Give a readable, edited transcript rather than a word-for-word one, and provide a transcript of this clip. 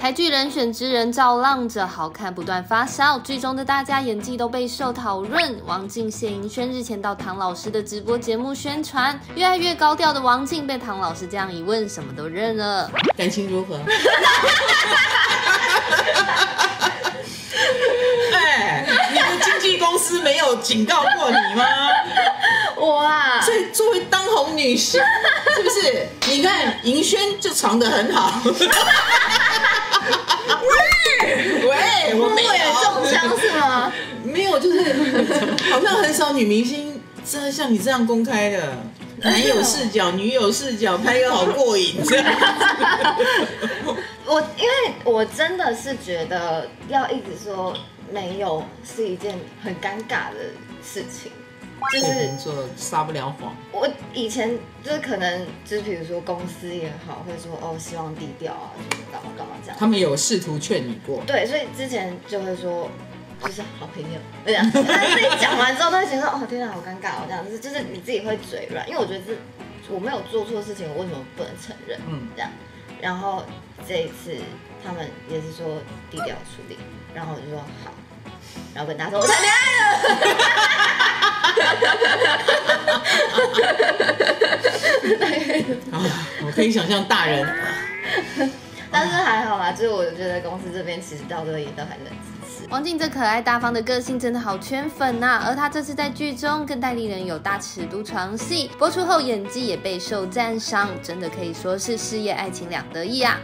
台剧人选之人造浪着好看不断发烧，剧中的大家演技都备受讨论。王静、谢盈萱日前到唐老师的直播节目宣传，越来越高调的王静被唐老师这样一问，什么都认了。 感情如何？哎，你的经纪公司没有警告过你吗？ 我啊， 所以作为当红女星，是不是？你看盈萱就藏得很好。喂，我没有中枪是吗？ 没有，就是好像很少女明星真的像你这样公开的，男友视角、女友视角，拍个好过瘾这样子。 因为我真的是觉得要一直说没有是一件很尴尬的事情。就是说撒不了谎。 我以前就是可能就是比如说公司也好，会说哦希望低调啊，就是干嘛干嘛这样。 他们有试图劝你过。 对，所以之前就会说就是好朋友这样。但是自己讲完之后都会觉得哦天哪好尴尬哦这样子，就是你自己会嘴软，因为我觉得我没有做错事情，我为什么不能承认？这样。然后这一次他们也是说低调处理，然后我就说好，然后跟大家说我谈恋爱了。 我可以想象大人， 但是还好啦，就是我觉得公司这边其实到这也都很能支持。 王静这可爱大方的个性真的好圈粉啊！而她这次在剧中跟戴立人有大尺度床戏，播出后演技也备受赞赏，真的可以说是事业爱情两得意啊！